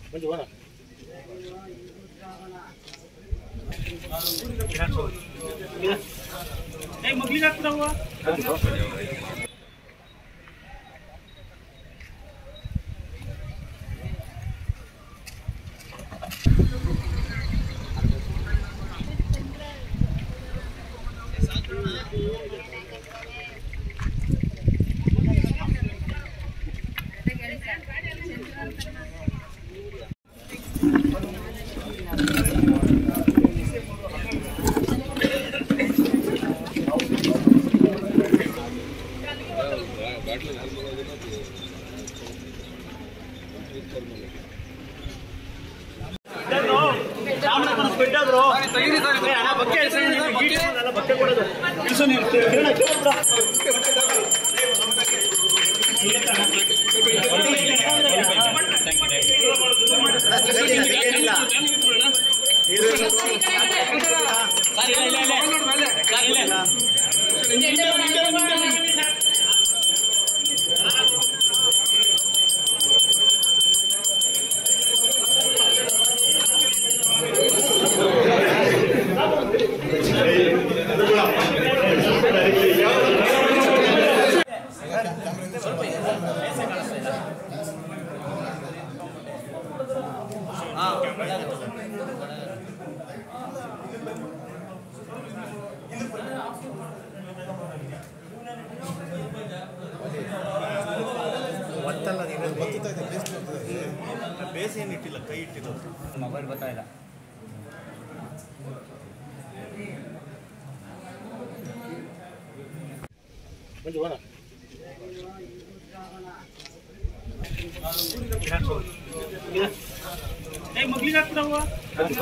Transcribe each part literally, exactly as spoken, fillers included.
मगली का पूरा हुआ मोबाइल बताया मगली का पूरा हुआ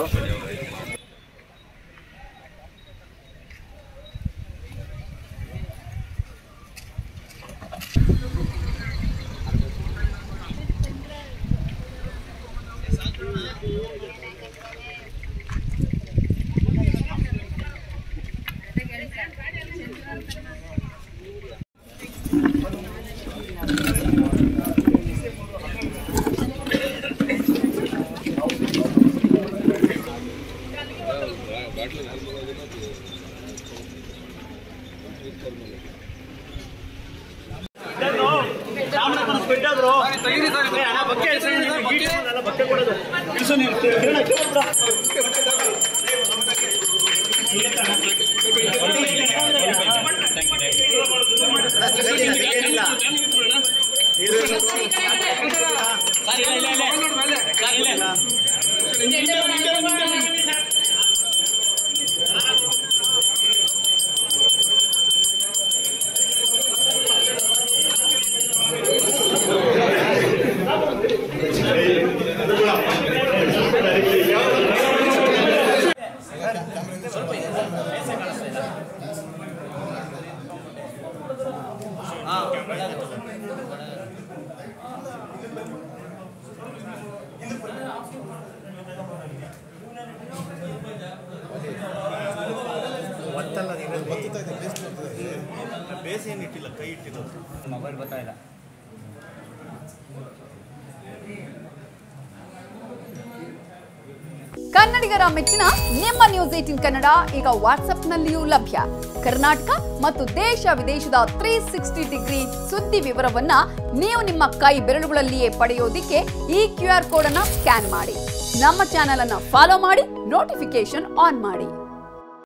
मोबाइल बताया ಕನ್ನಡಿಗರ ಮೆಚ್ಚಿನ ನಿಮ್ಮ ನ್ಯೂಸ್ ಏಟೀನ್ ಕನ್ನಡ ಈಗ ವಾಟ್ಸ್ಆಪ್ನಲ್ಲಿಯೂ ಲಭ್ಯ. ಕರ್ನಾಟಕ ಮತ್ತು ದೇಶ ವಿದೇಶದ ತ್ರೀ ಸಿಕ್ಸ್ಟಿ ಡಿಗ್ರಿ ಸುದ್ದಿ ವಿವರವನ್ನ ನೀವು ನಿಮ್ಮ ಕೈ ಬೆರಳುಗಳಲ್ಲಿಯೇ ಪಡೆಯೋದಿಕ್ಕೆ ಈ ಕ್ಯೂ ಆರ್ ಕೋಡ್ ಅನ್ನು ಸ್ಕ್ಯಾನ್ ಮಾಡಿ. ನಮ್ಮ ಚಾನೆಲ್ ಅನ್ನು ಫಾಲೋ ಮಾಡಿ, ನೋಟಿಫಿಕೇಶನ್ ಆನ್ ಮಾಡಿ.